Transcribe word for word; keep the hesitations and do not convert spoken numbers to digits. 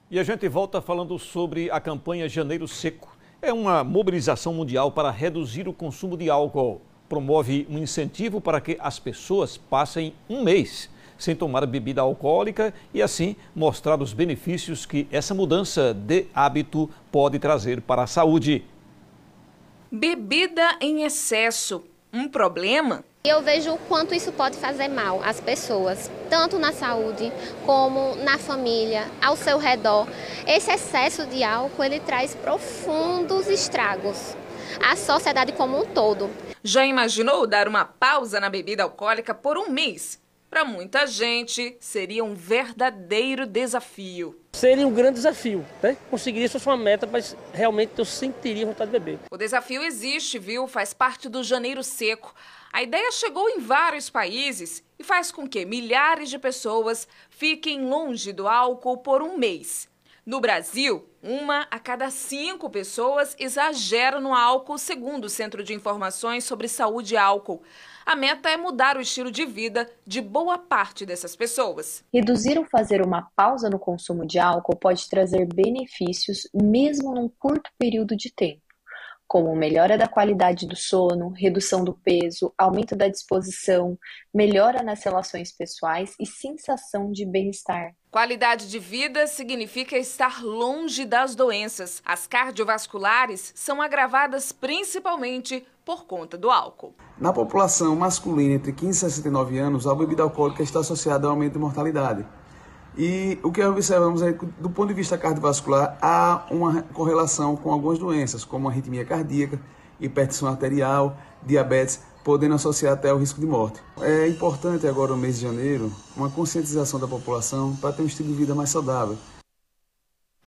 E a gente volta falando sobre a campanha Janeiro Seco. É uma mobilização mundial para reduzir o consumo de álcool. Promove um incentivo para que as pessoas passem um mês sem tomar bebida alcoólica e assim mostrar os benefícios que essa mudança de hábito pode trazer para a saúde. Bebida em excesso, um problema? Eu vejo o quanto isso pode fazer mal às pessoas, tanto na saúde como na família, ao seu redor. Esse excesso de álcool, ele traz profundos estragos à sociedade como um todo. Já imaginou dar uma pausa na bebida alcoólica por um mês? Para muita gente, seria um verdadeiro desafio. Seria um grande desafio, né? Conseguiria isso uma meta, mas realmente eu sentiria vontade de beber. O desafio existe, viu? Faz parte do Janeiro Seco. A ideia chegou em vários países e faz com que milhares de pessoas fiquem longe do álcool por um mês. No Brasil, uma a cada cinco pessoas exagera no álcool, segundo o Centro de Informações sobre Saúde e Álcool. A meta é mudar o estilo de vida de boa parte dessas pessoas. Reduzir ou fazer uma pausa no consumo de álcool pode trazer benefícios mesmo num curto período de tempo, como melhora da qualidade do sono, redução do peso, aumento da disposição, melhora nas relações pessoais e sensação de bem-estar. Qualidade de vida significa estar longe das doenças. As cardiovasculares são agravadas principalmente por conta do álcool. Na população masculina entre quinze e sessenta e nove anos, a bebida alcoólica está associada ao aumento de mortalidade. E o que observamos é que, do ponto de vista cardiovascular, há uma correlação com algumas doenças, como arritmia cardíaca, hipertensão arterial, diabetes, podendo associar até o risco de morte. É importante agora, no mês de janeiro, uma conscientização da população para ter um estilo de vida mais saudável.